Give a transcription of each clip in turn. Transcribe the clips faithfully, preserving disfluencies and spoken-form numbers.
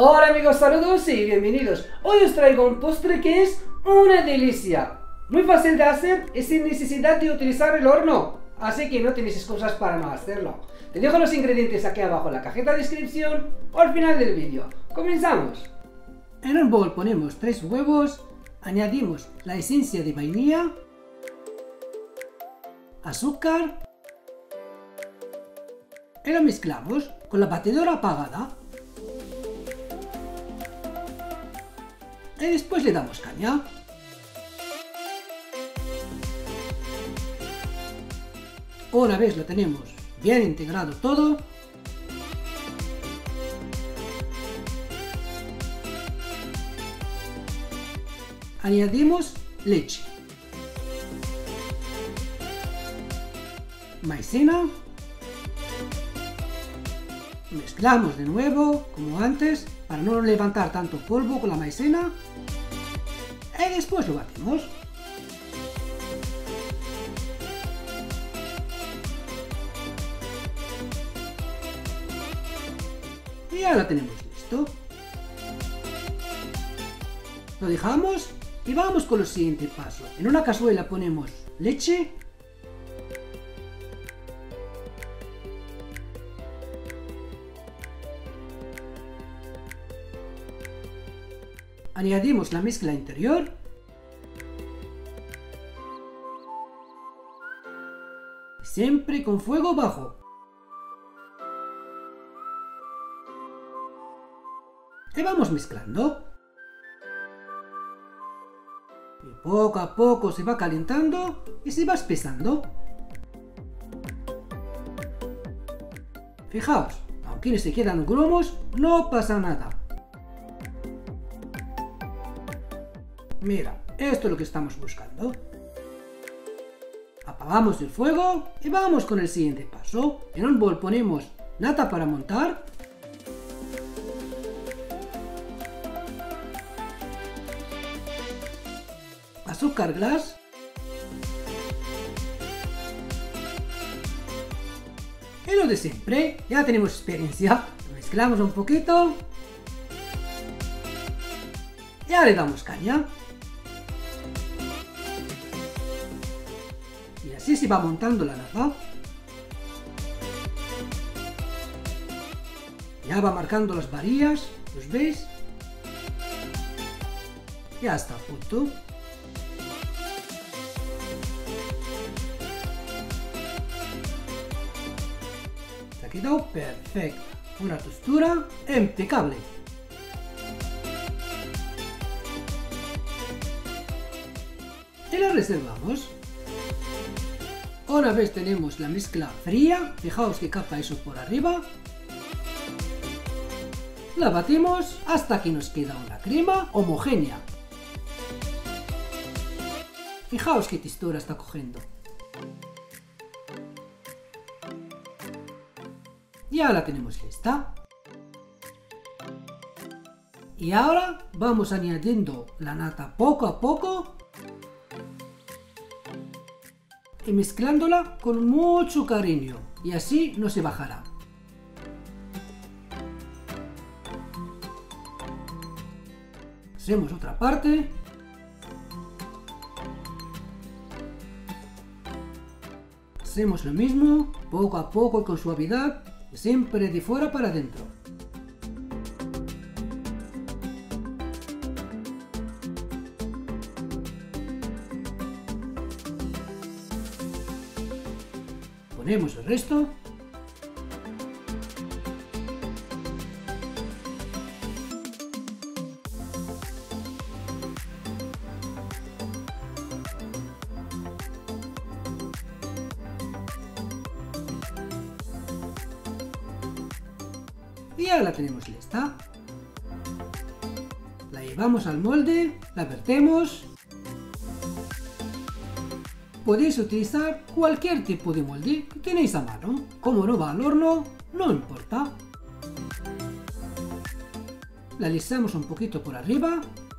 Hola amigos, saludos y bienvenidos. Hoy os traigo un postre que es una delicia. Muy fácil de hacer y sin necesidad de utilizar el horno. Así que no tenéis excusas para no hacerlo. Te dejo los ingredientes aquí abajo en la cajita de descripción o al final del vídeo. ¡Comenzamos! En un bol ponemos tres huevos, añadimos la esencia de vainilla, azúcar y lo mezclamos con la batidora apagada. Y después le damos caña. Una vez lo tenemos bien integrado todo, añadimos leche, maicena, mezclamos de nuevo como antes para no levantar tanto polvo con la maicena y después lo batimos. Y ya lo tenemos listo. Lo dejamos y vamos con los siguientes pasos. En una cazuela ponemos leche, añadimos la mezcla interior, siempre con fuego bajo. Y vamos mezclando. Y poco a poco se va calentando y se va espesando. Fijaos, aunque se quedan grumos, no pasa nada. Mira, esto es lo que estamos buscando. Apagamos el fuego y vamos con el siguiente paso. En un bol ponemos nata para montar, azúcar glass, y lo de siempre, ya tenemos experiencia. Lo mezclamos un poquito, ya le damos caña. Y así se va montando la nata. Ya va marcando las varillas, ¿los veis? Ya está a punto. Se ha quedado perfecta. Una textura impecable. Y la reservamos. Una vez tenemos la mezcla fría, fijaos que capa eso por arriba, la batimos hasta que nos queda una crema homogénea. Fijaos qué textura está cogiendo. Ya la tenemos lista. Y ahora vamos añadiendo la nata poco a poco y mezclándola con mucho cariño, y así no se bajará. Hacemos otra parte. Hacemos lo mismo, poco a poco y con suavidad, siempre de fuera para adentro. Ponemos el resto. Y ya la tenemos lista. La llevamos al molde, la vertemos. Podéis utilizar cualquier tipo de molde que tenéis a mano. Como no va al horno, no importa. La alisamos un poquito por arriba.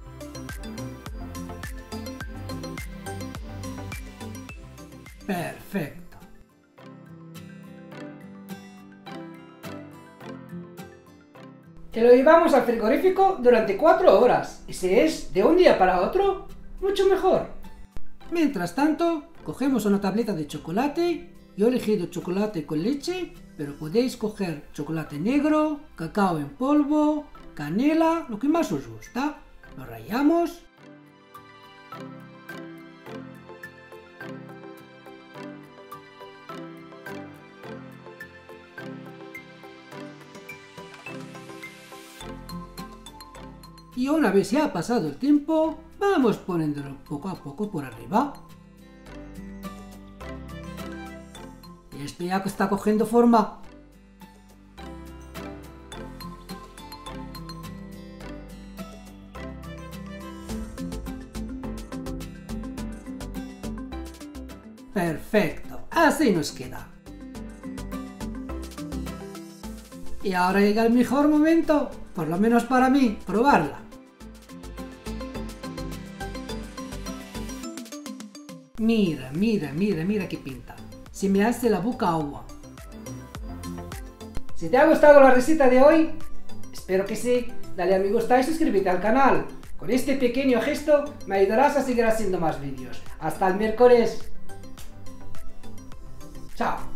Perfecto. que lo llevamos al frigorífico durante cuatro horas. Y si es de un día para otro, mucho mejor. Mientras tanto, cogemos una tableta de chocolate. Yo he elegido chocolate con leche, pero podéis coger chocolate negro, cacao en polvo, canela, lo que más os gusta. Lo rallamos. Y una vez ya ha pasado el tiempo, vamos poniéndolo poco a poco por arriba. Y esto ya está cogiendo forma. Perfecto, así nos queda. Y ahora llega el mejor momento, por lo menos para mí, probarla. Mira, mira, mira, mira qué pinta. Se me hace la boca agua. Si te ha gustado la receta de hoy, espero que sí, dale a me gusta y suscríbete al canal. Con este pequeño gesto me ayudarás a seguir haciendo más vídeos. Hasta el miércoles. Chao.